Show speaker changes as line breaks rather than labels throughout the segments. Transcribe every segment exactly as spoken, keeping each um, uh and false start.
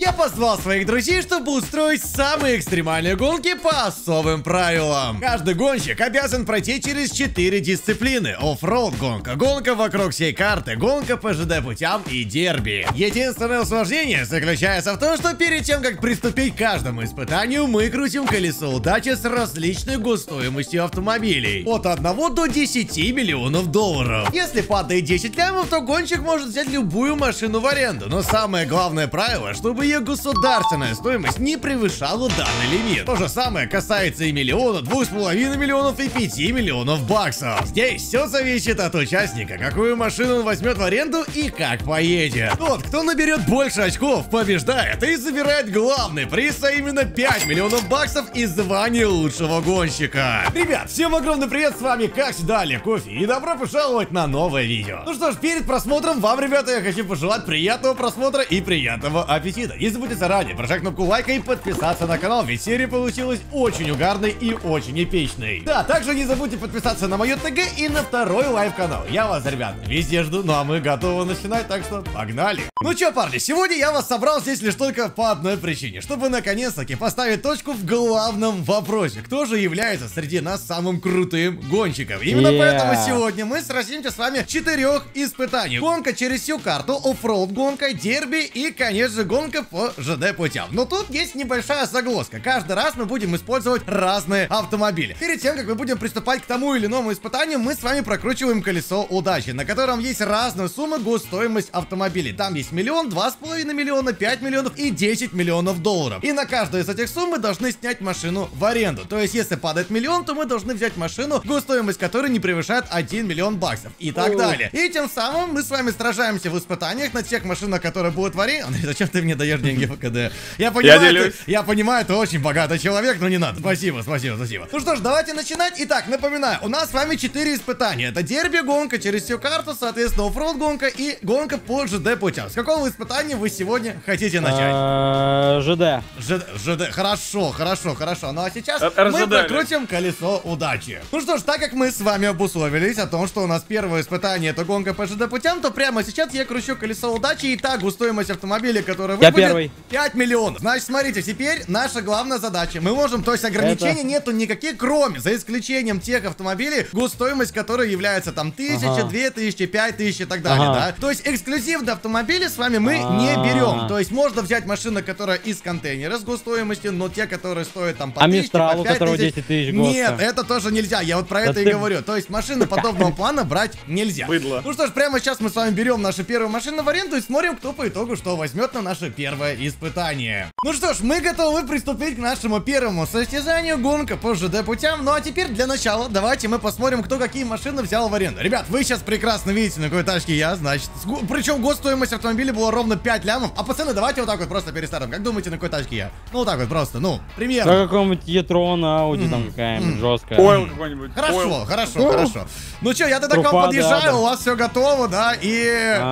Я позвал своих друзей, чтобы устроить самые экстремальные гонки по особым правилам. Каждый гонщик обязан пройти через четыре дисциплины: оффроуд гонка, гонка вокруг всей карты, гонка по ЖД путям и дерби. Единственное усложнение заключается в том, что перед тем, как приступить к каждому испытанию, мы крутим колесо удачи с различной госстоимостью автомобилей. От одного до десяти миллионов долларов. Если падает десять лямов, то гонщик может взять любую машину в аренду. Но самое главное правило, чтобы ее государственная стоимость не превышала данный лимит. То же самое касается и миллиона, двух с половиной миллионов и пяти миллионов баксов. Здесь все зависит от участника, какую машину он возьмет в аренду и как поедет. Тот, кто наберет больше очков, побеждает и забирает главный приз, а именно пять миллионов баксов и звание лучшего гонщика. Ребят, всем огромный привет, с вами как всегда Олег Кофе, и добро пожаловать на новое видео. Ну что ж, перед просмотром вам, ребята, я хочу пожелать приятного просмотра и приятного аппетита. Не забудьте заранее прожать кнопку лайка и подписаться на канал, ведь серия получилась очень угарной и очень эпичной. Да, также не забудьте подписаться на мое ТГ и на второй лайв-канал. Я вас, ребят, везде жду, ну а мы готовы начинать, так что погнали. Ну чё, парни, сегодня я вас собрал здесь лишь только по одной причине, чтобы наконец-таки поставить точку в главном вопросе: кто же является среди нас самым крутым гонщиком. Именно yeah. поэтому сегодня мы сразимся с вами в четырех испытаниях: гонка через всю карту, оффроуд гонка, дерби и, конечно же, гонка по ЖД путям. Но тут есть небольшая загвоздка: каждый раз мы будем использовать разные автомобили. Перед тем, как мы будем приступать к тому или иному испытанию, мы с вами прокручиваем колесо удачи, на котором есть разная сумма госстоимость автомобилей. Там есть миллион, два с половиной миллиона, пять миллионов и десять миллионов долларов. И на каждую из этих сумм мы должны снять машину в аренду. То есть, если падает миллион, то мы должны взять машину, госстоимость которой не превышает один миллион баксов. И так О. далее. И тем самым мы с вами сражаемся в испытаниях на тех машинах, которые будут в аренде. Андрей, зачем ты мне даешь деньги в КД? Я понимаю, я, ты, я понимаю, ты очень богатый человек, но не надо. Спасибо, спасибо, спасибо. Ну что ж, давайте начинать. Итак, напоминаю, у нас с вами четыре испытания. Это дерби, гонка через всю карту, соответственно, оффроуд гонка и гонка по ЖД путям. С какого испытания вы сегодня хотите начать?
ЖД.
ЖД. Хорошо, хорошо, хорошо. Ну а сейчас мы прокрутим колесо удачи. Ну что ж, так как мы с вами обусловились о том, что у нас первое испытание — это гонка по ЖД путям, то прямо сейчас я кручу колесо удачи. И так, стоимость автомобиля, которая выпадет, пять миллионов. Значит, смотрите, теперь наша главная задача. Мы можем, то есть ограничений это... нету никаких, кроме, за исключением тех автомобилей, госстоимость которой является там тысяча, ага. две тысячи, пять тысяч и так далее, ага. да. То есть эксклюзивные автомобили с вами мы А-а-а. не берем. То есть можно взять машину, которая из контейнера с госстоимостью, но те, которые стоят там по
а
тысяче,
по
пять тысяч.
десять тысяч госта.
Нет, это тоже нельзя. Я вот про да это ты... и говорю. То есть машины подобного плана брать нельзя. Быдло. Ну что ж, прямо сейчас мы с вами берем нашу первую машину в аренду и смотрим, кто по итогу что возьмет на наше первое испытание. Ну что ж, мы готовы приступить к нашему первому состязанию: гонка по ЖД путям. Ну а теперь для начала давайте мы посмотрим, кто какие машины взял в аренду. Ребят, вы сейчас прекрасно видите, на какой тачке я, значит. Причем госстоимость автомобиля была ровно пять лямов. А пацаны, давайте вот так вот просто перестартом. Как думаете, на какой тачке я? Ну вот так вот просто, ну, примерно.
На каком-нибудь e-tron, Audi mm-hmm. там какая-нибудь mm-hmm. жесткая.
Ойл какой-нибудь.
Хорошо,
Ойл.
хорошо, oh. хорошо. Ну что, я тогда Трупа, к вам подъезжаю, да, да. у вас все готово, да, и...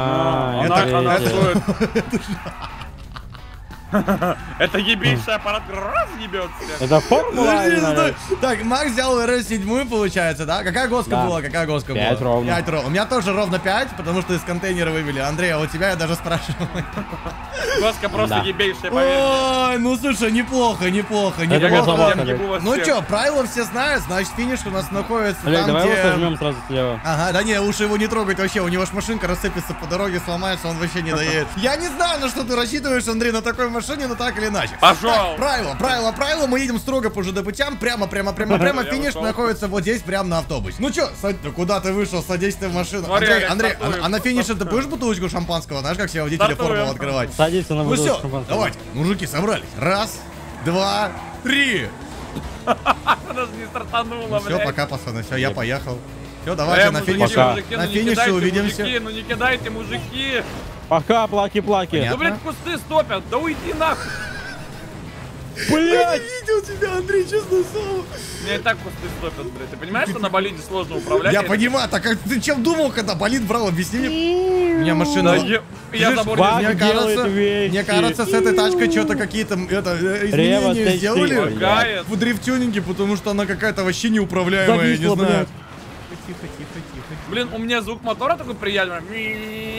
А,
это,
она,
это...
Это ебейший аппарат раз ебется.
Это формула.
Так, Макс взял эр эс семь, получается, да? Какая госка да. была? Какая госка была?
пять ровно.
пять ровно. У меня тоже ровно пять, потому что из контейнера вывели. Андрей, а у тебя я даже спрашивал.
Госка просто да. ебейшая,
поверьте. Ой, ну слушай, неплохо, неплохо, неплохо. Ну что, правила все знают, значит финиш у нас находится
Олег,
там,
давай
где...
его сожмем сразу слева.
Ага, да не, лучше его не трогать вообще, у него ж машинка рассыпется по дороге, сломается, он вообще не доедет. Я не знаю, на что ты рассчитываешь, Андрей, на такой машине, но так или иначе.
Пошел!
Правило, правило, правило, мы едем строго по ЖД путям, прямо, прямо, прямо, прямо, финиш находится вот здесь, прямо на автобусе. Ну чё, куда ты вышел, садись ты в машину. Андрей, Андрей, а на финише ты будешь бутылочку шампанского, знаешь, как все водители формулу открывать?
Садись на бутылочку
шампанского. Ну все, давайте, мужики, собрались. Раз, два, три.
Даже не стартануло,
все, пока, пацаны, все, я поехал. Все, давайте на финише, на финише увидимся.
Ну не кидайте, мужики.
Пока, плаки-плаки.
Ну, блядь, кусты стопят, да уйди нахуй.
Блядь! Я не видел тебя, Андрей, честно слово.
Мне и так кусты стопят, блядь. Ты понимаешь, что на болиде сложно управлять?
Я понимаю, так как ты чем думал, когда болид брал? Объясни мне. У меня машина...
Я забор
мне кажется, мне кажется, с этой тачкой что-то какие-то изменения сделали в дрифтюнинге, потому что она какая-то вообще неуправляемая, я не знаю.
Тихо, тихо, тихо. Блин, у меня звук мотора такой приятный.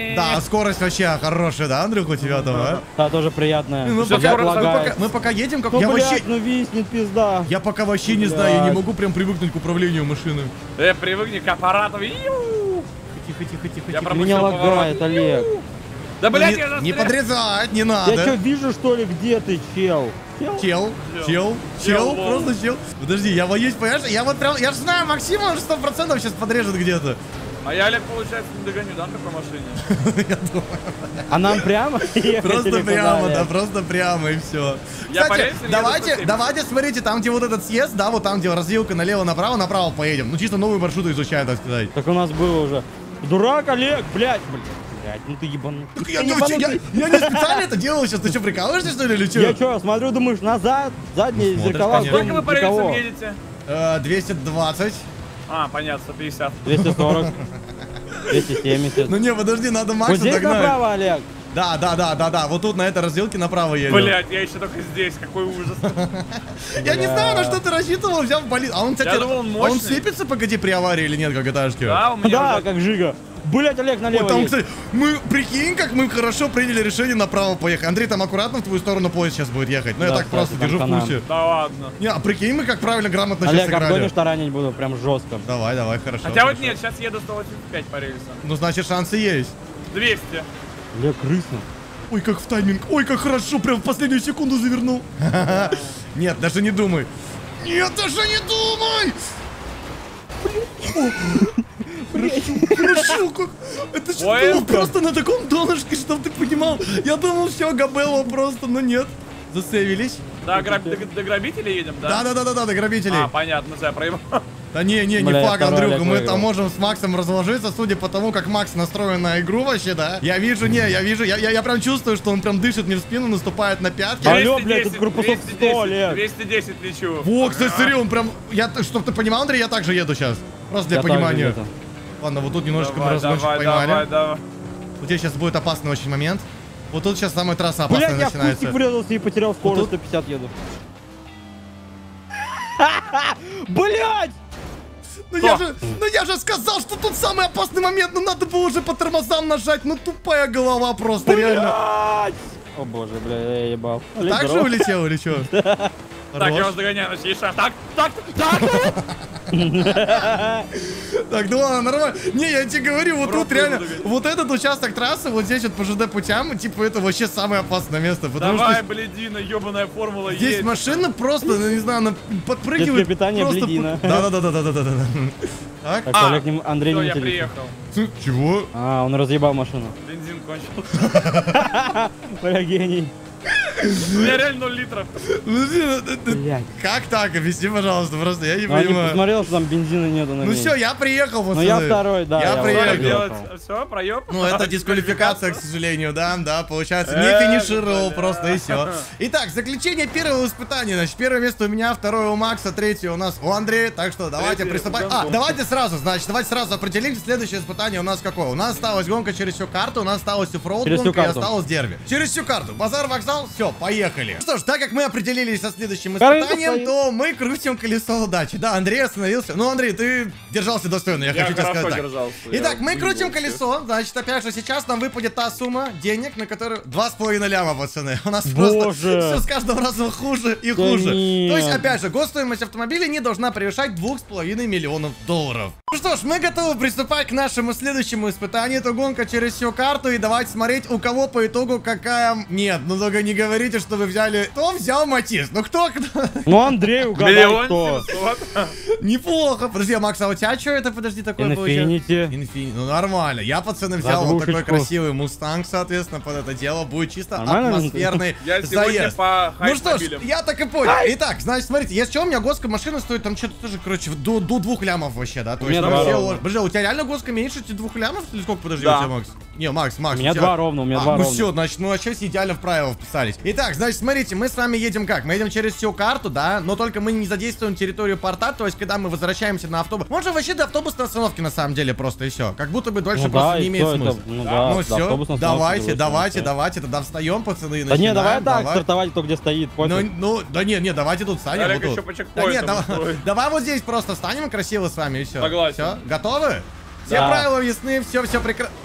Да, скорость вообще хорошая, да, Андрюх, у тебя там, а?
Да, тоже приятная.
Мы
Всё,
пока,
скоро
мы
лагает.
пока- мы пока едем, как
Ну,
я
блядь,
вообще...
ну виснет пизда.
Я пока вообще не знаю, я не
Блядь.
могу прям привыкнуть к управлению машины.
Э, привыкни к аппарату. Иу.
Тихо, тихо, тихо,
Я
тихо.
пропустил
Меня
поворот.
лагает, Олег.
Да,
Ну,
блядь,
не,
я
не
застрял.
подрезать, не
Я
надо.
что, вижу, что ли, где ты, чел? Чел?
Чел, чел, чел,
Чел, лол.
просто чел. Подожди, я боюсь, понимаешь? Я вот прям, я же знаю, Максима он сто процентов сейчас подрежет где-то.
А я, Олег, получается, не догоню, да, на такой машине?
А нам прямо ехать
Просто
или куда,
прямо,
Олег?
да, просто прямо и все.
Я по
Кстати,
рельсам еду
давайте,
сто семьдесят.
давайте, смотрите, там, где вот этот съезд, да, вот там, где развилка налево-направо, направо поедем. Ну, чисто новый маршрут изучаем, так сказать.
Так у нас было уже. Дурак, Олег, блядь. Блядь, ну ты ебанутый.
Так я,
Ты
я,
ебанутый.
я- я не специально это делал сейчас, ты что, прикалываешься, что ли, или что?
Я что, смотрю, думаешь, назад, задние
Ну, смотришь,
зеркала,
конечно.
Сколько вы по
для
рельсам
кого?
едете?
Э, двести двадцать.
А, понятно, сто пятьдесят.
двести сорок. двести семьдесят.
Ну не, подожди, надо
Вот
Макса
здесь
догнать.
направо, Олег.
Да, да, да, да, да, вот тут на этой развилке направо едем.
Блять, я еще только здесь, какой ужас.
Я не
Бля.
знаю, на что ты рассчитывал, взял болит. А он, кстати,
Я думал, он
а он
мощный.
сыпется, погоди, при аварии или нет, как этажки?
Да, у меня
Да,
уже-
как Жига. Блять, Олег, налево
Вот там,
есть.
кстати, мы, прикинь, как мы хорошо приняли решение направо поехать. Андрей, там аккуратно в твою сторону поезд сейчас будет ехать. Ну, я
Да,
так
кстати,
просто
там
держу в
канал.
курсе.
Да ладно.
Не, а прикинь, мы как правильно, грамотно сейчас
Олег,
сыграли.
обгонишь, таранить буду прям жестко.
Давай, давай, хорошо.
Хотя вот
хорошо.
нет, сейчас еду сто восемьдесят пять по рельсам.
Ну, значит, шансы есть.
двести.
Олег, крысно.
Ой, как в тайминг. Ой, как хорошо, прям в последнюю секунду завернул. Нет, даже не думай. Нет, даже не думай! Хорошо, хорошо, как... Это что,
Ой,
было
это-
просто на таком донышке, чтобы ты понимал. Я думал, все, Габелло просто, но нет. Засейвились.
Да, граб- до, до грабителей едем, да?
Да-да-да-да, до грабителей.
А, понятно, я проебал.
Да не, не, не
Бля,
факт,
второй
Андрюха,
Олег
мы
выиграл.
там можем с Максом разложиться, судя по тому, как Макс настроен на игру вообще, да? Я вижу, не, я вижу, я, я, я прям чувствую, что он прям дышит мне в спину, наступает на пятки.
Алло, блядь, тут корпусов
двести
сто,
десять,
Олег.
двести десять лечу.
Во, кстати, смотри, он прям, я, чтоб ты понимал, Андрей, я также еду сейчас. Просто для
Я также
понимания.
где-то.
Ладно, вот тут немножечко мы
Давай,
разгончик
давай,
поймали.
давай, давай.
Вот здесь сейчас будет опасный очень момент. Вот тут сейчас самая трасса опасная
Блядь, я в
начинается.
кустик врезался и потерял скорость,
тут-
сто пятьдесят еду. Блять!
Ну я
Что?
же, ну я же сказал, что тут самый опасный момент, ну надо было уже по тормозам нажать, ну тупая голова просто, реально.
Блять! О боже, бля, я ебал. Олег,
Так же
здорово.
улетел или что?
Так, я вас догоняю, на шаг. Так, так, так.
Так, ну ладно, нормально. Не, я тебе говорю, вот тут
Просто
реально,
догоняй.
вот этот участок трассы, вот здесь вот по ЖД путям, типа это вообще самое опасное место, потому
Давай,
что
блядина, ебаная формула
здесь
есть.
машина просто, ну, не знаю, она подпрыгивает.
Детское питание,
просто
блядина.
по- Да-да-да-да-да-да-да. Так,
Так,
А,
Олег, не- Андрей
Все,
не
я
матерится.
приехал.
ц- чего?
А, он разъебал машину.
Бензин кончил.
Бля, гений.
У меня реально ноль литров.
Подожди, ну, ты- ты-
Блять.
Как так? Объясни, пожалуйста, просто я не
Ну, я не
понимаю.
посмотрел, что там бензина нету на
Ну
ней.
все, я приехал,
Ну
пацаны.
я второй, да.
Я
вот
приехал.
Что
так
делать?
ехал.
Все, проеб?
Ну, это дисквалификация, к сожалению, да, да, получается, не
Эх,
финишировал
бля.
просто и все. Итак, заключение первого испытания, значит, первое место у меня, второе у Макса, третье у нас у Андрея, так что давайте
Третье
приступать.
гонка.
А, давайте сразу, значит, давайте сразу определимся, следующее испытание у нас какое? У нас осталась гонка через всю карту, у нас осталась оффроуд
Через всю
гонка и
карту.
осталось дерби. Через всю карту, базар, вокзал, все, поехали. Что ж, так как мы определились со следующим
Корыто
испытанием,
стоит.
то мы крутим колесо удачи. Да, Андрей остановился. Ну, Андрей, ты держался достойно, я,
Я
хочу тебе
хорошо
сказать так.
держался.
Итак,
Я
мы
не
крутим
был
колесо. Значит, опять же, сейчас нам выпадет та сумма денег, на которую два с половиной ляма, пацаны. У нас просто
Боже.
все с каждым разом хуже и
Да
хуже.
нет.
То есть, опять же, госстоимость автомобиля не должна превышать двух с половиной миллионов долларов. Ну что ж, мы готовы приступать к нашему следующему испытанию. Это гонка через всю карту. И давайте смотреть, у кого по итогу какая... Нет, ну только не говорите, что вы взяли... Кто взял Матис? Ну кто? кто?
Ну, Андрей, угадай,
Миллион
кто.
семьсот.
Неплохо. Подожди, а Макс, а у тебя что это, подожди, такое получается?
Infinity.
Инфини... Ну нормально. Я, пацаны, взял вот такой
двушечку.
красивый мустанг, соответственно, под это дело. Будет чисто
Нормально?
атмосферный
Я сегодня
заезд.
по
Ну что ж,
хайп-мобилям.
я так и понял. Итак, значит, смотрите, если что, у меня госка машина стоит там что-то тоже, короче, до, до двух лямов вообще, да? То
У
есть
меня
там
два
все...
ровно.
лож- Подожди, у тебя реально госка меньше чем двух лямов? Или сколько, подожди,
Да.
у тебя, Макс? Не, Макс, Макс.
У меня
тебя-
два ровно, у меня
а,
два
ну
ровно.
все, значит, мы вообще идеально в правила вписались. Итак, значит, смотрите, мы с вами едем как? Мы едем через всю карту, да? Но только мы не задействуем территорию порта, то есть, когда мы возвращаемся на автобус. Можно вообще до автобусной остановки, на самом деле, просто и все. Как будто бы дольше
Ну
просто
да,
не
и
имеет
кто
смысла.
это? Ну
Да.
да,
Ну
до
все,
автобусной остановки
давайте,
дольше,
давайте,
всё.
давайте, тогда встаем, пацаны, и
Да не, давай
начинаем,
так, стартовать, кто где стоит,
Ну,
пофиг.
ну, да не, не, давайте тут встанем.
Олег
вот
еще
тут.
по
Да
чекпоинтам
нет, давай,
устроит.
давай вот здесь просто встанем красиво с вами и все.
Согласен.
Все, готовы? Все
Да.
правила ясны, все, все прекрасно.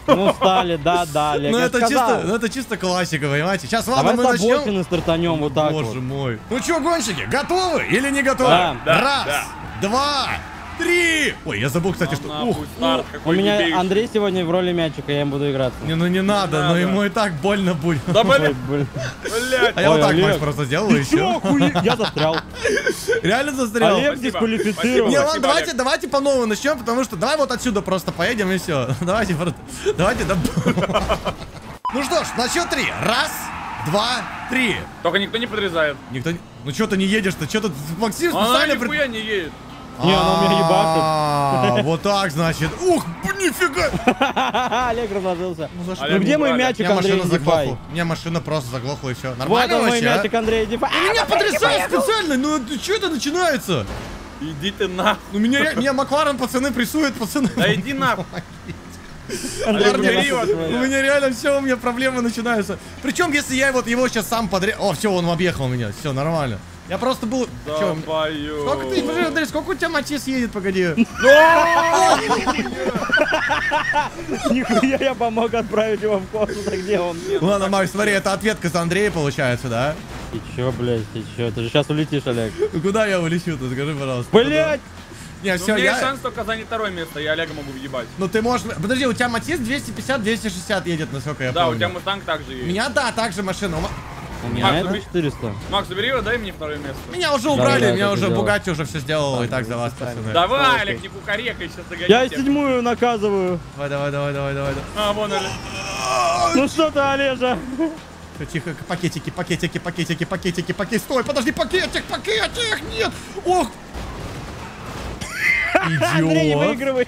Ну, стали, да, да, Олег.
Ну
я
это
сказал.
чисто, ну это чисто классика, понимаете? Сейчас, ладно,
Давай
мы
с
начнем.
обочины стартанем вот так
Боже
вот.
мой. Ну что, гонщики, готовы или не готовы?
Да,
да,
Раз,
да.
два, три. Ой, я забыл, кстати, что...
Нахуй,
Ух,
старт
У
какой
меня
дебейший.
Андрей сегодня в роли мячика, я им буду играться.
не, ну не надо, но
надо.
ему и так больно будет.
Да
Ой,
блин,
блин.
блядь.
А я
Ой,
вот так,
Олег.
Макс, просто сделаю и
Чё,
все.
хуй? Я застрял.
Реально застрял.
Олег
Спасибо.
дисквалифицирован.
Не,
Спасибо,
ладно, давайте,
Олег.
давайте по новому начнем, потому что давай вот отсюда просто поедем и все. Давайте, просто- давайте, да. Ну что ж, на счет три. Раз, два, три.
Только никто не подрезает.
Никто не... Ну что ты не едешь-то? Что тут Максим
Она
специально... при-
нихуя не едет.
Не, она у меня ебашит.
А, вот так, значит. Ух, нифига.
Олег разложился.
Ну, за что?
Ну где мой
Олег,
У
мячик,
меня
Андрей
машина заглохла.
Дифай?
У меня машина просто заглохла и все.
Вот
Нормально
он мой
вообще, а?
мячик, Андрей Дифай.
Меня потрясает специально. Ну что это начинается?
Иди ты на.
Ну меня, ре- меня Макларен, пацаны, прессуют, пацаны.
Да иди на.
Андрей,
Олег,
мне
убери
нахуй
его.
твоя.
У меня реально все, у меня проблемы начинаются. Причем, если я вот его сейчас сам подряд... О, все, он объехал меня. Все, нормально. Я просто был... Чё,
Долбоёб.
сколько ты, подожди, Андрей, сколько у тебя Матис едет, погоди?
Нихуя я помог отправить его в космос, а где он?
Ладно, Макс, смотри, это ответка за Андрея получается, да?
Ты чё, блядь, ты чё? Ты же сейчас улетишь, Олег.
Ну куда я улечу-то, скажи, пожалуйста.
Блядь!
Не,
Ну,
все,
у меня есть
я...
шанс только занять второе место, я Олега могу въебать.
Ну ты можешь... Подожди, у тебя Матис двести пятьдесят двести шестьдесят едет, насколько я
Да, у
помню.
тебя Мустанг также
У
есть.
меня, да, также машина. У ма-
У меня
Макс,
это
убери.
четыреста.
Макс, забери его, дай мне второе место.
Меня уже убрали,
да,
меня
так и
уже
делал.
Бугатти уже все сделал и так за вас, пацаны.
Давай, Олег, не кукарекай, сейчас догоните.
Я седьмую наказываю.
Давай, давай, давай, давай, давай. давай.
А, вон Олег.
Ну что ты, Олежа?
Тихо, пакетики, пакетики, пакетики, пакетики, пакетики. Стой, подожди, пакетик, пакетик, нет. Ох.
Андрей, не
Идиот.
выигрывай.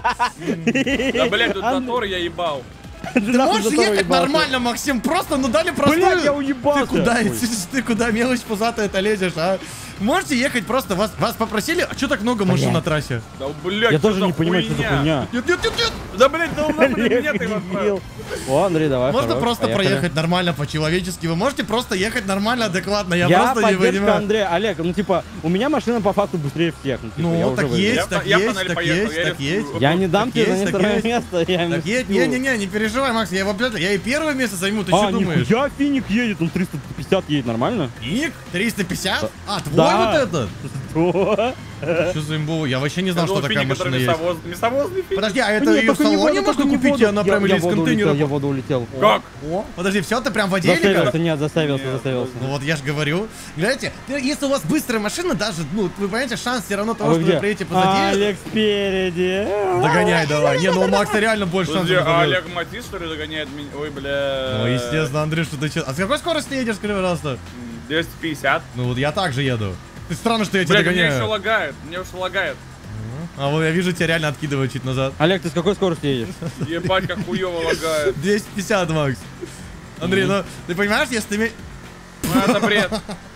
Да, блядь, тут затор я ебал.
Ты
Ты можешь ехать нормально, Максим, просто, ну дали простую...
Блядь, я уебался.
Ты куда,
Ой.
ты, ты куда мелочь пузатая-то лезешь, а? Можете ехать просто, вас, вас попросили, а что так много машин на трассе?
Да, блядь,
Я
что
тоже
за
не понимаю, что за хуйня.
Нет, нет, нет, нет.
Да, блядь, да он нахуй
Олег,
меня ты его
дебил. О, Андрей, давай.
Можно
хорош,
просто
поехали.
проехать нормально, по-человечески. Вы можете просто ехать нормально, адекватно. Я,
Я
просто не
поддержка
понимаю.
Андрея. Олег, ну типа, у меня машина по факту быстрее всех. Ну, типа,
Ну,
я уже
так
выиграл.
есть,
Я
так
по- я
есть,
панель
так
поехал,
есть,
я
так есть.
рискую.
Я не дам
Так
тебе
есть,
занять
так
второе
есть.
место. Я им
Так есть,
мстю.
не-не-не, не переживай, Макс, я его обязательно, я и первое место займу, ты
А,
что думаешь?
нихуя, Финик едет, он триста пятьдесят едет, нормально?
Ник? триста пятьдесят? А, твой
Да.
вот этот?
Что?
Что за имбу? Я вообще не знал, что такая машина есть.
Мясовозный фиг.
Подожди, а это
Нет,
ее в
только не
салоне
воду,
можно
только не
купить, и
воду.
она
Я-
прям
я
или из
в воду
контейнера?
улетел, Я в воду улетел.
Как?
О, подожди, все, ты прям в воде или
Заставился,
как?
нет, заставился,
Нет,
заставился.
Ну вот я же говорю. Глядите, если у вас быстрая машина, даже, ну, вы понимаете, шанс все равно
А
того,
вы
что
где?
вы приедете позади.
Алекс спереди.
Догоняй давай. Не, ну у Макса реально больше
Подожди,
шансов.
а
догонять.
Олег Матис, что ли, догоняет меня? Ой, бля.
Ну, естественно, Андрей, что ты че? А с какой скоростью едешь, скажи, пожалуйста?
двести пятьдесят.
Ну вот я также еду. Ты странно, что я тебя
Блядь, меня еще
догоняю.
лагает, меня уже лагает.
А вот я вижу, тебя реально откидывают чуть назад.
Олег, ты с какой скоростью едешь?
Ебать, как хуёво лагает.
двести пятьдесят, Макс. Андрей, ну ты понимаешь, если ты... ме-
Ну это бред.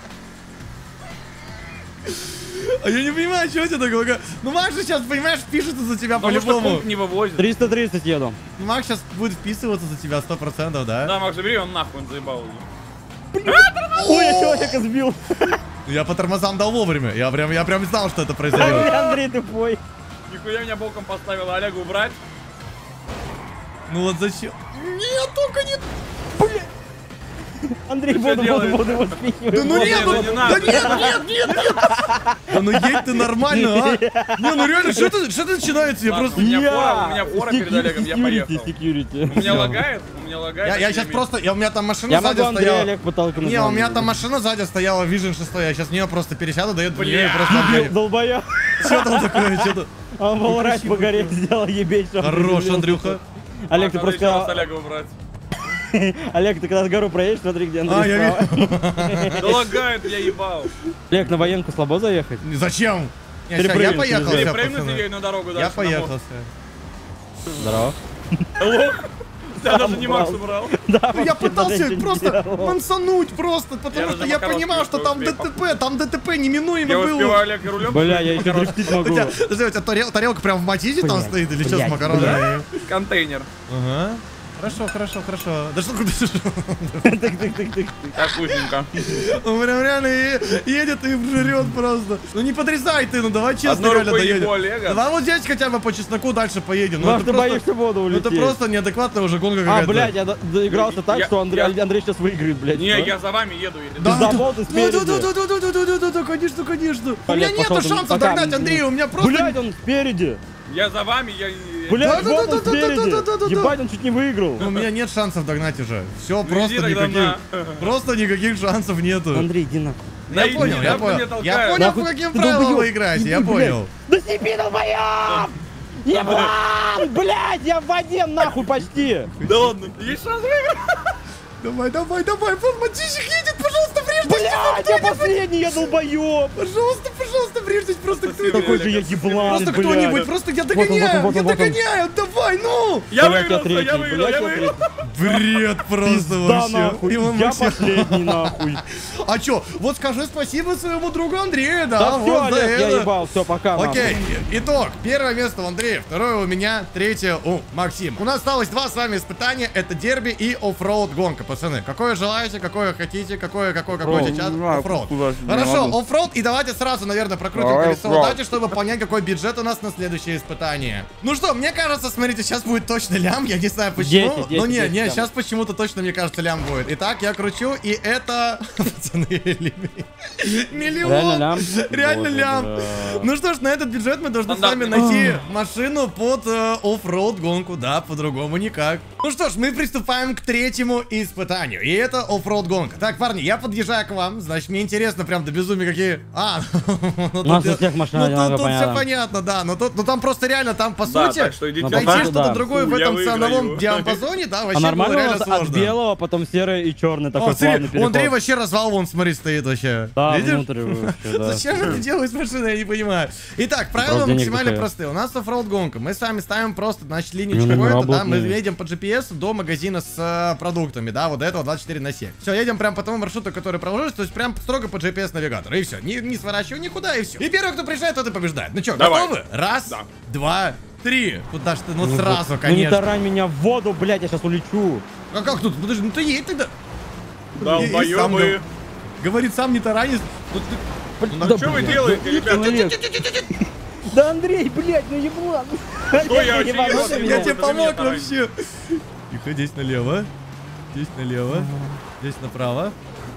А я не понимаю, что у тебя так лагает. Ну Макс же сейчас, понимаешь, пишется за тебя
Потому что
по-любому.
пункт не вывозит.
триста тридцать еду.
Ну, Макс сейчас будет вписываться за тебя сто процентов, да?
Да, Макс, забери, он нахуй, он заебал уже.
Ой, я человека сбил.
Я по тормозам дал вовремя. Я прям, я прям знал, что это произойдет.
Андрей тупой.
Нихуя меня боком поставил, Олегу убрать.
Ну вот зачем? Нет, только не...
Андрей,
Ты
воду,
что
воду,
делаешь?
воду, воду спихивай.
Да ну
Воду,
нет,
ну
ну,
не
да
надо.
нет, нет, нет, нет. Да ну едь ты нормально, а? Не, ну реально, что это, что это начинается? Я
Ладно,
просто...
у меня
Я.
фора, у меня фора перед
Секью-
Олегом, я
security,
поехал.
security.
У меня лагает, у меня лагает.
Я, я
а
сейчас
мне-
просто, я, у меня там машина
Я
сзади
могу Андрея,
стояла.
Олег, подталкивать.
Не, у меня там машина сзади стояла, Vision шесть, я сейчас в нее просто пересяду, дает мне
Бля.
и просто отгоню.
Долбоя.
Что там такое, что там?
Он волрать по горе сделал, ебей, что он
Хорош,
приземлился.
Андрюха.
Олег, ты
Надо еще раз
просто...
Олега убрать.
Олег, ты когда с гору проедешь, смотри, где
А,
Андрей
я
справа.
вижу.
Да лагает, я ебал.
Олег, на военку слабо заехать?
Зачем? Не, всё, я
Перепрыгнуть
поехал,
нельзя.
все,
Перепрыгнуть
пацаны.
ее на дорогу дальше.
Я
на
поехал,
мост.
все.
Здорово.
Лох. Тебя даже не
Брал.
Макс убрал.
Да,
Я
вообще
пытался
даже не
просто
делал.
мансануть просто,
Я
потому что
даже
я
макарошки
понимал, что там
успею
ДТП, там ДТП неминуемо
Я
было.
успеваю Олега рулем.
Бля, я еще дрифтить
У
могу.
тебя, подожди, у тебя тарел- тарелка прям в матизе там
Блядь,
стоит или что с
блядь,
макаронами?
Контейнер.
Ага. Хорошо, хорошо, хорошо. Да что куда?
Так вкусненько.
Он прям реально е- едет и жрет просто. Ну не подрезай ты, ну давай честно
Одной
реально
рукой
доедем.
ебу Олега.
Давай вот здесь хотя бы по чесноку дальше поедем. Ну
Маш,
это
ты
просто,
боишься в воду
ну,
улететь.
это просто неадекватная уже гонка
А,
какая-то.
блядь, я до- доигрался так,
Я-
что Андрей,
я-
Андрей сейчас выиграет, блядь.
Не,
что?
я за вами еду. или-
Да,
Ты
да,
завод и
да,
спереди.
да, да, да, да, да, да, да, да, да, конечно, конечно. У меня
Олег,
нету
пошел ты,
шансов
пока.
догнать Андрея, у меня просто...
Блядь, он спереди.
Я за вами, я...
Блядь,
Да, да,
вот
да,
он
да, да,
спереди.
да, да, да, да.
Ебать, он чуть не выиграл.
У меня нет шансов догнать уже. Все,
Ну,
просто
иди тогда
никаких...
на.
Просто никаких шансов нету.
Андрей, иди нахуй.
Да
Я
иди,
понял, я
нахуй
понял.
меня
Я
толкаешь.
понял,
Нахуй
по каким
ты
правилам
долбоёб.
вы играете, я
Иди,
понял.
Да себе долбоёб! Ебан! Блядь, я в воде нахуй почти!
Да ладно, есть шанс выиграть?
Давай, давай, давай, вон Матищик едет, пожалуйста, прежде
Блядь, я последний, я долбоёб!
Пожалуйста, пожалуйста, прежде просто
Спасибо.
кто-нибудь.
Какой же я еблан,
Просто
блядь.
кто-нибудь, просто я
Вот он, вот он,
догоняю,
вот
я
он, вот он.
догоняю, давай, ну!
Я
Блядь, я
выиграл,
третий,
я выиграл,
блядь,
я
я
выиграл.
Бред просто
Пизда
вообще.
нахуй,
И он
я
Максим-
последний нахуй.
А чё, вот скажи спасибо своему другу Андрею, да,
Да
вот
все,
за
Олег, я
это.
ебал, все, пока нахуй.
Окей, итог. Первое место у Андрея, второе у меня, третье у Максима. У нас осталось два с вами испытания. Это дерби и оффроуд гонка, пацаны. Какое желаете, какое хотите, какое, какое, какое
Оффроуд,
сейчас?
не знаю,
Оффроуд.
куда не
Хорошо,
могу.
оффроуд. И давайте сразу, наверное, прокрутим
Давай
колесо
оффроуд.
удачи, чтобы понять, какой бюджет у нас на следующее испытание. Ну что, мне кажется, смотрите, сейчас будет точно лям. Я не знаю почему.
десять, десять,
Но не,
десять
не,
лям.
сейчас почему-то точно, мне кажется, лям будет. Итак, я кручу, и это... Пацаны, миллион.
Реально лям?
Реально
Боже,
лям.
бля.
Ну что ж, на этот бюджет мы должны с вами
Стандартный.
найти машину под э, оффроуд гонку, да, по-другому никак. Ну что ж, мы приступаем к третьему испытанию, и это оффроуд гонка. Так, парни, я подъезжаю к вам, значит, мне интересно прям до безумия какие... А, ну
У нас
тут
у всех машина
ну,
одинаково,
тут, тут все
понятно.
понятно, да, но тут, ну там просто реально, там по
Да,
сути,
так что идите.
Ну,
найти
пока-
что-то
да.
другое в
Фу, я
этом
выиграю.
ценовом диапазоне, да,
А
вообще было
нормально у
реально
нас от
сложно.
белого, потом серый и черный
О,
такой
смотри,
плавный
у
переход.
Андрея вообще развал вон, смотри, стоит вообще.
Да,
Видишь?
внутрь вообще, да.
Зачем это делать с машиной, я не понимаю. Итак, правила
денег
максимально
дохуя.
простые. У нас оффроуд гонка. Мы с вами ставим просто, значит, линию
Ну,
какую-то, да,
работает.
мы едем по джи пи эс до магазина с э, продуктами, да, вот этого двадцать четыре на семь. Все, едем прям по тому маршруту, который проложился, то есть прям строго по джи пи эс навигатору. И все, не, не сворачиваем никуда, и все. И первый, кто приезжает, тот и побеждает. Ну что,
Давай.
готовы? Раз,
Да.
два, три. Куда ж ты? Ну
Ну,
сразу,
ну не
конечно.
тарань меня в воду, блядь, я сейчас улечу.
А как тут? Подожди, ну ты едь тогда.
Да,
И- и сам
боёбы.
гов- Говорит, сам не таранит. Ну ты-
Блин,
Ну,
да,
Что вы
блядь,
делаете,
да,
ребята?
Олег. Да, Андрей, блядь, ну еблан.
Что я вообще
Ебанулся
ебаный?
меня.
Я тебе
Это
помог
меня тарань.
вообще. Тихо, здесь налево. Здесь налево. Здесь направо.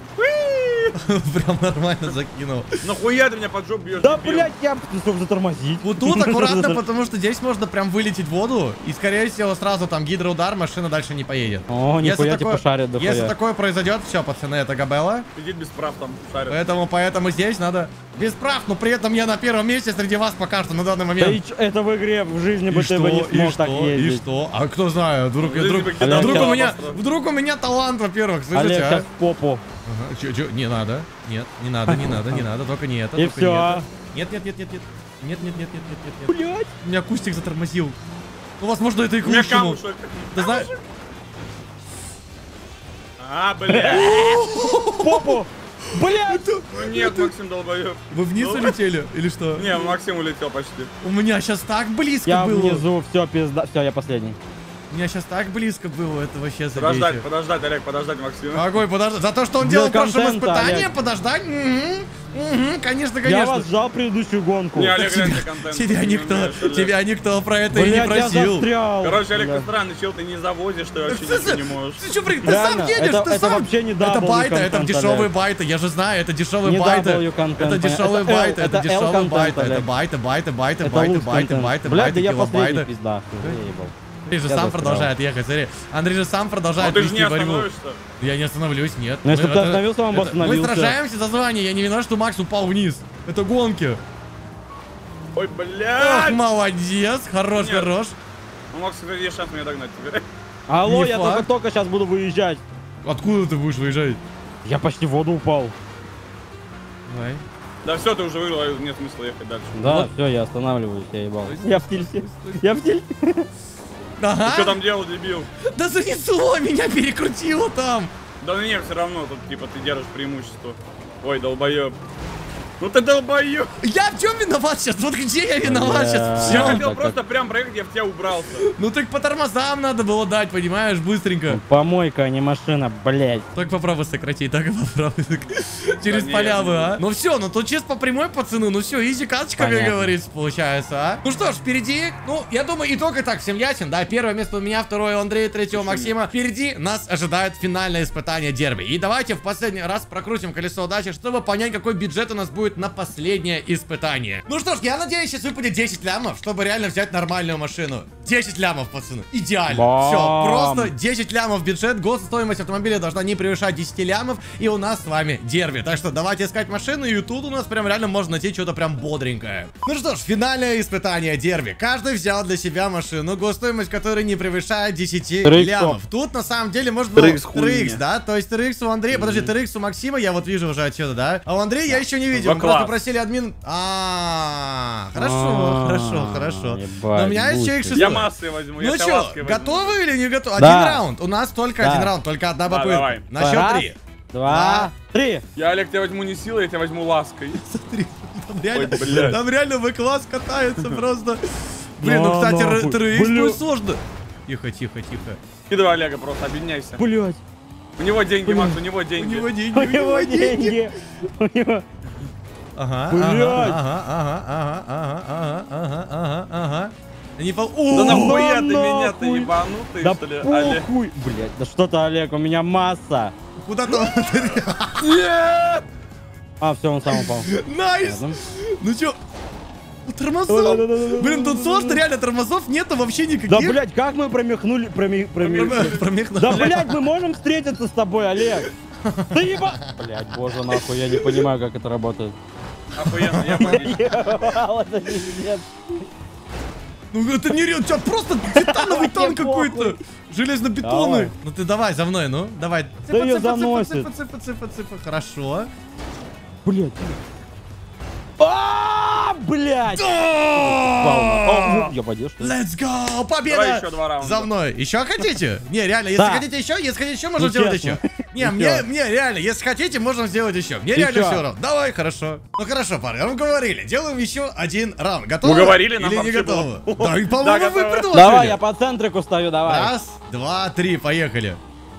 Прям нормально закинул.
Нахуя ты меня под жопу бьешь?
Да,
дебил?
блядь, я чтобы затормозить.
Вот тут аккуратно, потому что здесь можно прям вылететь в воду. И скорее всего сразу там гидроудар, машина дальше не поедет.
О, нихуя тебе пошарят
если
дохуя.
такое произойдет, все, пацаны, это габела.
Сидит без прав там, шарит.
Поэтому, поэтому здесь надо без прав, но при этом я на первом месте среди вас пока что на данный
Да
момент.
и чё, это в игре, в жизни
И
бы ты бы не
что, и
смог так
что, и
ездить.
что? А кто знает, вдруг, я-
Жизнь
вдруг,
бы кидала
вдруг у
тебя
меня,
просто.
вдруг у меня талант, во-первых,
Олег,
слышите,
сейчас
а?
в попу.
Ага, чё, чё, не надо, нет, не надо, не надо, не надо, только не это,
И
только
всё.
не это. Нет, нет, нет, нет, нет, нет, нет, нет, нет, нет, нет, нет.
Блядь.
У меня кустик затормозил. Ну, возможно, это и к
У меня
лучшему.
камушек.
Ты знаешь,
А, блядь.
Попу. Блядь.
Ну нет, Максим долбоёб.
вы вниз улетели или что?
Не, Максим улетел почти.
У меня сейчас так близко
Я
было.
внизу, все, пизда. Все, я последний.
У меня сейчас так близко было, это вообще
Подождать,
забейте.
подождать, Олег, подождать Максима.
Какой подождать? За то, что он
Для
делал в прошлом
контента,
испытании,
Олег.
подождать? Угу, угу, конечно,
Я
конечно.
вас жал предыдущую гонку.
Не, Олег,
Тебя,
реально контент.
тебя
ты не
никто,
умеешь, Олег.
тебя никто про это и
Блядь,
не
я
просил.
застрял.
Короче, Олег,
Бля.
ты странный чел, ты не завозишь, ты вообще
Ты-
ничего
ты-
не можешь.
Ты что, блин, ты
Реально,
сам едешь,
это-
ты
это
сам.
вообще не
Это
W
байта, это
контент,
дешевые
Олег.
байты, я же знаю, это дешевые
Не
байты.
W контент,
Это дешевые
понятно.
байты,
Это
это
L
дешевые
контент,
байты, это
Олег.
байты, байты, байты,
Это
байты,
луз
байты,
контент.
байты,
Блядь, да
байты,
я последний,
килобайты.
пизда. Заебал.
Андрей же
Я
сам
застрял.
продолжает ехать, смотри. Андрей же сам
Ну
продолжает
ты же не
вести борьбу.
остановишься.
Я не остановлюсь, нет.
Ну, если
Мы-
бы ты
это-
остановился, он бы
это- Мы
остановился.
сражаемся за звание, я не виноват, что Макс упал вниз. Это гонки.
Ой,
Ох,
блядь.
молодец, хорош,
Нет.
хорош.
Ну, Макс, кстати, есть шанс меня догнать теперь.
Алло,
Не
я
факт.
только-только сейчас буду выезжать.
Откуда ты будешь выезжать?
Я почти в воду упал.
Давай.
Да все, ты уже выиграл, нет смысла ехать дальше.
Да,
Вот.
все, я останавливаюсь, я ебал.
Стой,
Я в
стой,
тильте.
стой, стой.
Я в тильте.
Ага.
Ты что там делал, дебил?
Да занесло, меня перекрутило там.
Да ну не, все равно, тут типа ты держишь преимущество. Ой, долбоеб. Ну ты долбоёб.
Я в чем виноват сейчас? Вот где я виноват сейчас?
Я
Всё.
хотел
так
просто
как-
прям проехать, я в тебя убрался.
Ну так по тормозам надо было дать, понимаешь, быстренько.
Помойка, а не машина, блядь.
Так попробуй сократить, так и попробуй. так. Через
не,
полявы,
не.
а? Ну все, ну тут чисто по прямой, пацаны, ну все, изи каточка, как
Понятно.
говорится, получается, а? Ну что ж, впереди, ну, я думаю, итог и так всем ясен, да? Первое место у меня, второе у Андрея, третье у Максима. Впереди нас ожидает финальное испытание дерби. И давайте в последний раз прокрутим колесо удачи, чтобы понять, какой бюджет у нас будет на последнее испытание. Ну что ж, я надеюсь, сейчас выпадет десять лямов, чтобы реально взять нормальную машину. десять лямов, пацаны. Идеально.
Бам.
Все, просто десять лямов бюджет, госстоимость автомобиля должна не превышать десяти лямов, и у нас с вами дерби. Так что давайте искать машину, и тут у нас прям реально можно найти что-то прям бодренькое. Ну что ж, финальное испытание дерби. Каждый взял для себя машину, госстоимость которой не превышает десяти
Трикс.
лямов. Тут на самом деле может быть
Трикс хуйня.
Трикс, да? То есть Трикс у Андрея, подожди, Трикс у Максима, я вот вижу уже отсюда, да? А у Андрея я еще не видел,
Во
мы просто
класс.
просили админ... А, хорошо,
А,
хорошо, хорошо.
ебать,
Но у меня есть человек
бустер.
шестой.
Я массой возьму, я
Ну
тебя
что,
лаской возьму.
готовы или не готовы?
Да.
Один раунд. У нас только
Да.
один раунд, только одна
Да,
попытка.
давай.
На счет
Раз,
три.
Два, три.
Я, Олег, тебя возьму не силой, я тебя возьму лаской.
Смотри, там реально,
Ой, блядь.
там реально В-класс катается просто. Блин, ну,
На,
кстати,
нахуй.
трейс
Бля.
будет сложно. Тихо, тихо, тихо.
Скидывай Олега просто, объединяйся.
Блять.
У него деньги,
Блин.
Макс, у него
У
деньги.
него деньги,
У него деньги. У него...
Ага,
Блядь.
ага, ага, ага, ага, ага, ага, ага, ага. Не пол... О,
Да
на-
нахуя ты
нахуй.
меня, ты ебанутый,
Да
что ли, Олег?
похуй. Блять, да что ты, Олег, у меня масса.
Куда там?
Нет!
А, все, он сам упал.
Найс!
Ладно.
Ну чё? Тормозов!
Да-да-да-да-да-да.
Блин, тут сложно, реально тормозов нету вообще никаких.
Да, блять, как мы промехнули... Проме... проме-
Промехнули.
Да, блять, мы можем встретиться с тобой, Олег. Ты еба... Блять, боже, нахуй, я не понимаю, как это работает.
Охуенно, я понял.
Ебало, это пиздец.
Ну это нереально, у тебя просто титановый танк
Мне похуй.
какой-то. Железнобетонный.
Давай.
Ну ты давай за мной, ну. Давай.
Да её
цыпа,
заносит.
цыпа, цыпа, цыпа, цыпа. Хорошо.
Блять. А, блять.
Да!
Я подел, что ли?
Let's go! Победа!
Давай еще два раунда.
За мной. Еще хотите? Не, реально, если
Да.
хотите еще, если хотите еще, можем
Ну,
сделать
честно.
еще. Не,
Ну,
мне,
чё?
мне реально, если хотите, можем сделать еще. Мне
И
реально
чё?
все равно. Давай, хорошо. Ну хорошо, парни, мы говорили. Делаем еще один раунд. Готовы?
Мы говорили, нам
Или не
вообще
готовы?
было.
Да, и
Да,
по-моему, вы
готовы.
предложили.
Давай, я по центрику стою, давай.
Раз, два, три, поехали.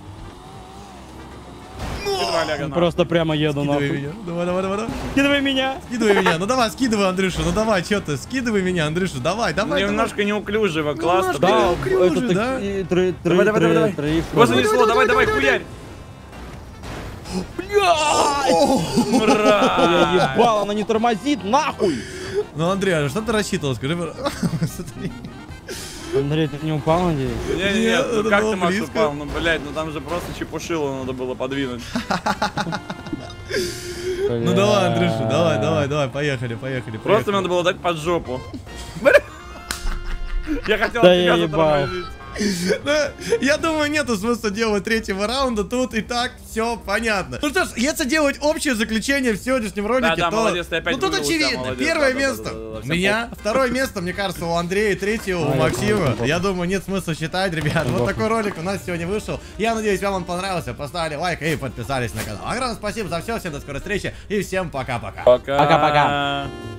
Скидывай Олега, на.
Просто прямо еду
Скидывай
нахуй.
меня. Давай, давай, давай, давай.
Скидывай меня.
Скидывай меня. Ну давай, скидывай, Андрюша. Ну давай, что ты? Скидывай меня, Андрюша. Давай, давай. давай.
Немножко неуклюжего, классно.
Немножко.
блин.
Да,
неуклюже,
это
да?
такие тры- тры-
Давай, давай,
тры-
давай, давай.
тры-
Его
тры-
занесло, давай, давай, хуярь.
Я ебал, она не тормозит, нахуй.
Ну, Андрей, а что ты рассчитывал? Скажи, пожалуйста. Смотри.
Андрей, ты не упал, надеюсь?
Не, не,
Нет,
нет, ну
это
как
было
ты, Макс,
близко.
упал? Ну, блядь, ну там же просто чепушило надо было подвинуть.
Ну давай, Андрюша, давай, давай, давай, поехали, поехали.
Просто
поехали.
надо было дать под жопу. Я хотел
Да я
тебя
ебал.
затормозить.
Ну, я думаю, нету смысла делать третьего раунда, тут и так все понятно. Ну что ж, если делать общее заключение в сегодняшнем ролике,
Да, да,
то...
молодец, ты опять
ну тут
выиграл, у тебя
очевидно.
молодец,
Первое
да, да,
место
да, да, да,
у
всем
меня, второе место, мне кажется, у Андрея, третье у
А, я
Максима.
понял, понял.
Я думаю, нет смысла считать, ребят. Вот такой ролик у нас сегодня вышел. Я надеюсь, вам он понравился. Поставили лайк и подписались на канал. Огромное спасибо за все, всем до скорой встречи и всем пока-пока.
Пока.
Пока-пока.